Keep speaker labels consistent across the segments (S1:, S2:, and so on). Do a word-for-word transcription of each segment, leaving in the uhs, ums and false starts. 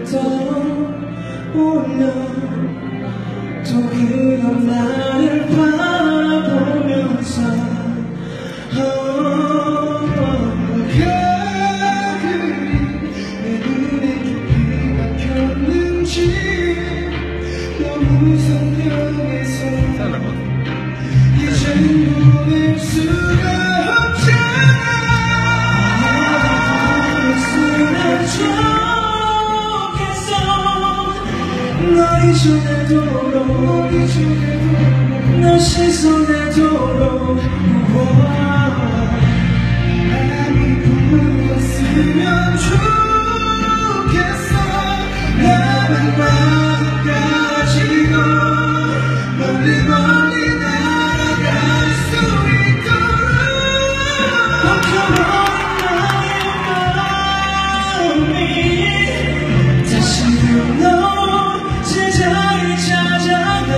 S1: 떠올려 또 그런 나를 바라보면서 어, 가글이 내 눈에 깊이 박혔는지 너무 선명해서 이젠 보낼 수가 없잖아. 있으면 좋겠어. 널 잊어내도록 널 씻어내도록 마음이 부었으면 좋겠어. 나는 마음 가지고 멀리 멀리 날아갈 수 있도록 멈춰버린 나의 마음이 다시금 너 제자리 찾아가.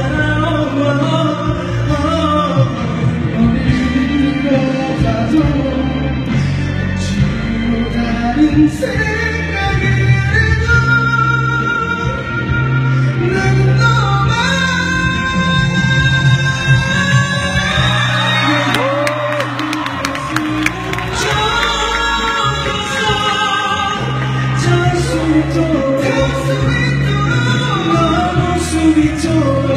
S1: 어디로 가도 지고 다른 생각이 해도 난 너만 좋겠어. 닿을 수 있도록 널 볼 수 있도록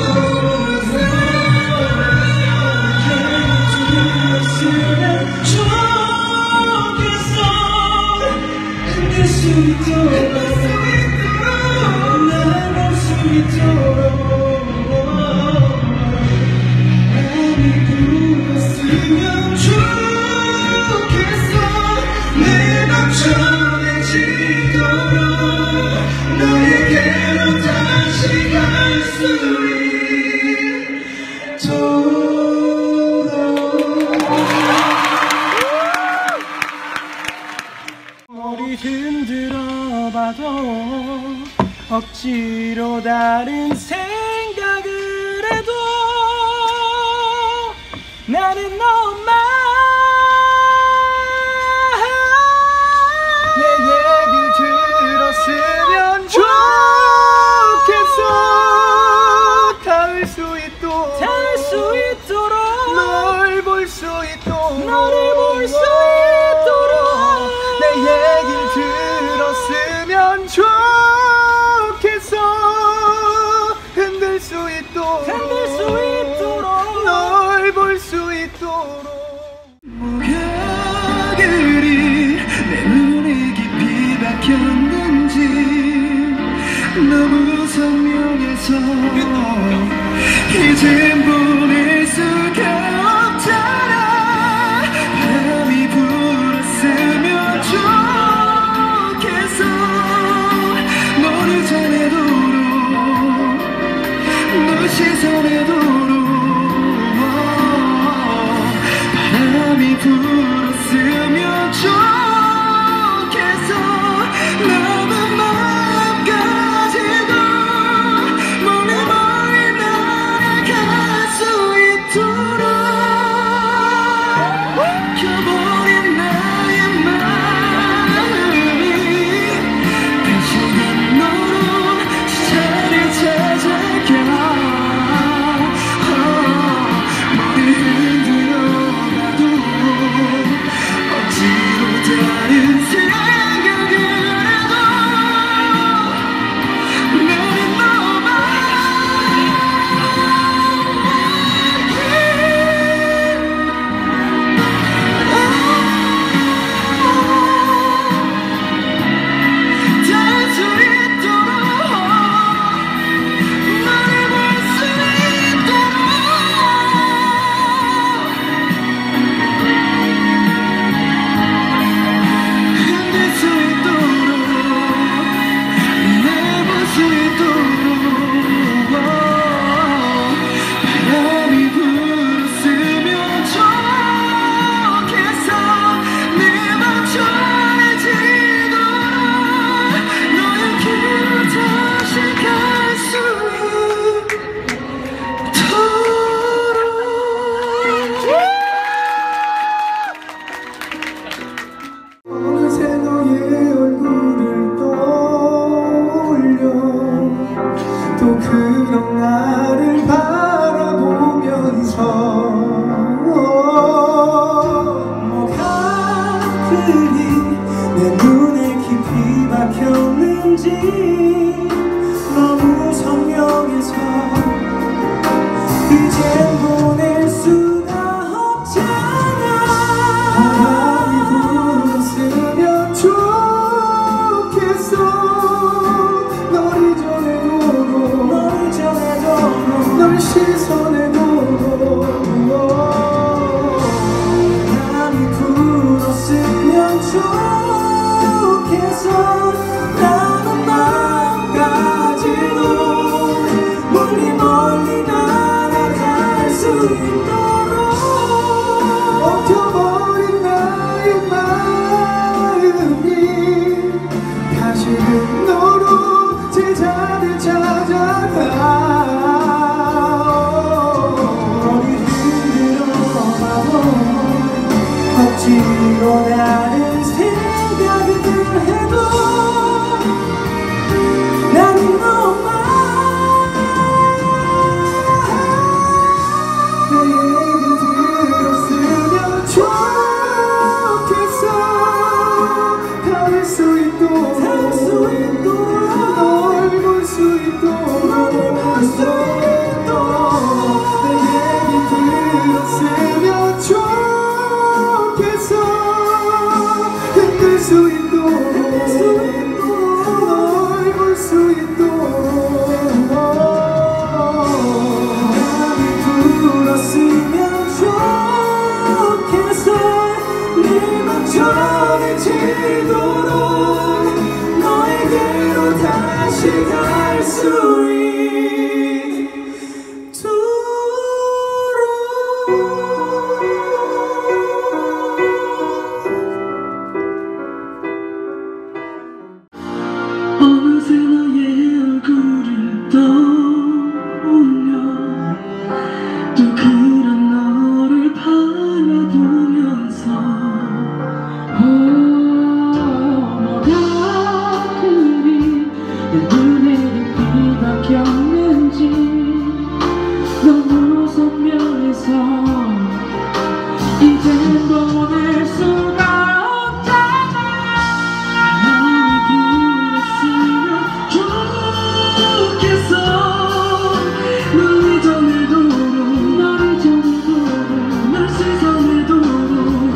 S1: 있으면 좋겠어. 흔들 수 있도록 날 볼 수 있도록 마음이 부었으면 좋겠어. 내 맘 전해지도록 너에게로 다시 갈 수 있도록. 머리 흔들어봐도 억지로 다른 생각을 해도 나는 너만 내 얘길 들었으면 좋겠어. 닿을 수 있도록 닿을 수 있도록 널 볼 수 있도록 너를 볼 수 있도록 내 얘길 들었으면 좋겠어. 흔들 수 있도록 흔들 수 있도록 널 볼 수 있도록. 뭐야 그리 내 눈에 깊이 박혔는지 너무 선명해서 이젠 보낼 수가 없잖아. 바람이 불었으면 좋겠어. 너를 전해도록 널 씻어내도록 바람이 불었으면 좋겠어. 남은 마음 가지고 멀리 멀리 날아갈 수 있도록 켜버린 나의 마음이 다시금 너로 자리 찾아가.
S2: 있도록
S1: 엉켜버린 나의 마음이 다시금 너로 제자를 찾아가.
S2: 머리 흔들어봐도 억지로 다른 생각을 해도 나는 너만
S1: 내 얘기 들었으면 좋겠어. 닿을 수 있도록
S2: 닿을 수 있도록
S1: 널 볼 수 있도록
S2: 너를 볼 수
S1: 내 얘기 들었으면 좋겠어. 흔들 수 있도록 널 볼 수 있도록
S2: 마음이 불었으면 좋겠어. 네맘 전해지도록 너에게로 다시 갈 수 어느새 너의 얼굴을 떠올려 또 그런 너를 바라보면서 어, 뭐가 그리 내 눈에 빛이 바뀌었는지 너무 선명해서 이젠 보낼 수가 없잖아. 마음이 불었으면 좋겠어. 널 잊어내도록 널 잊어내도록 널 씻어내도록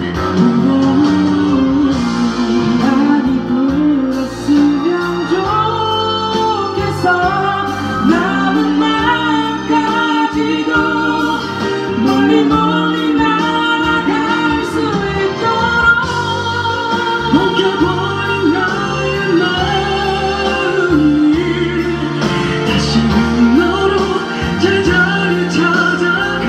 S2: 많이 불었으면 좋겠어. 남은 마음까지도 멀리 멀리 날아갈 수 있도록 엉켜버린 나의 마음이 다시금 너로 제자리 찾아가.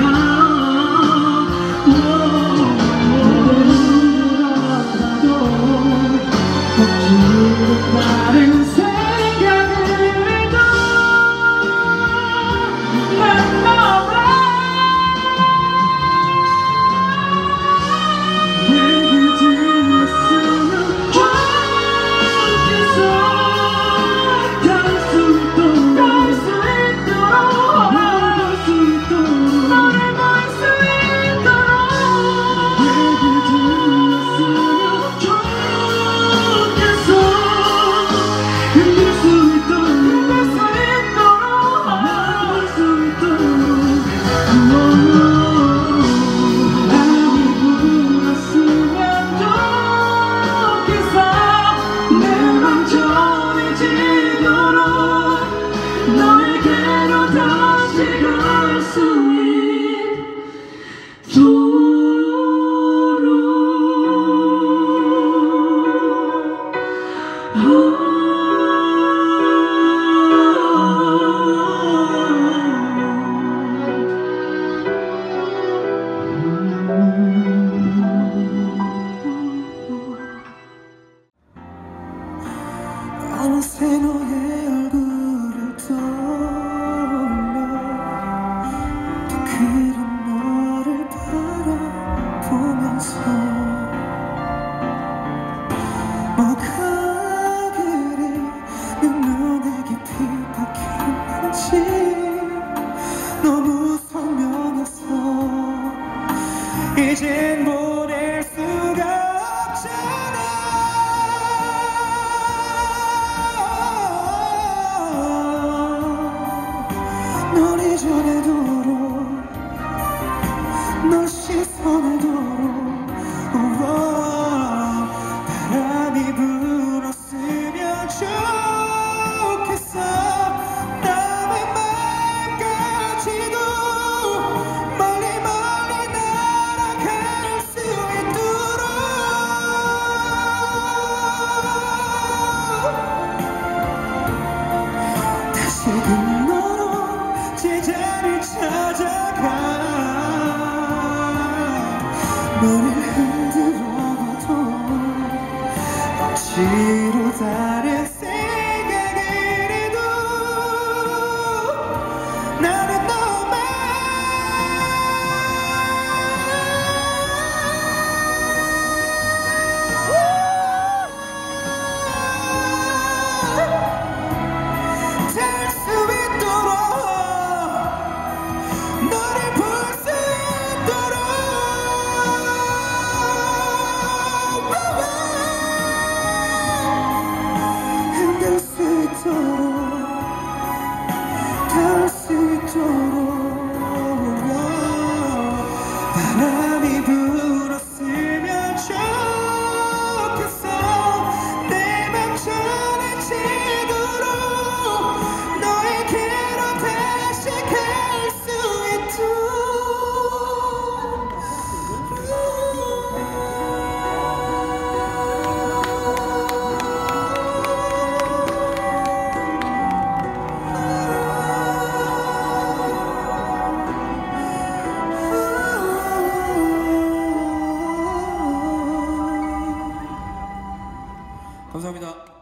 S2: 흔들어봐도 억지로 다른 생각을 해도 난 너만 얘기 들었으면 좋겠어. 닿을 수 있도록 닿을 수 있도록 널 볼 수 있도록 너를 볼 수 있도록 얘기 들었으면 좋겠어. 흔들 수 있도록 흔들 수 있도록 널 볼 수 있도록 마음이 불었으면 좋겠어. 내 맘 전해지도록 너에게로 다시 갈 수 어느새 너의 얼굴을 떠올려 또 그런 너를 바라보면서 뭐가 그리 내 눈에 깊이 박혔는지 너무 선명해서 이젠 보낼 수가 없잖아.
S1: 다른 생각을 해도 나는 너만 될 수 있도록 너를 볼 수 있도록 흔들 수 있도록 닿을 수 있도록 바람이 불었으면 좋겠어 내 맘 전해지도록 너에게로 다시 갈 수 있도록 감사합니다.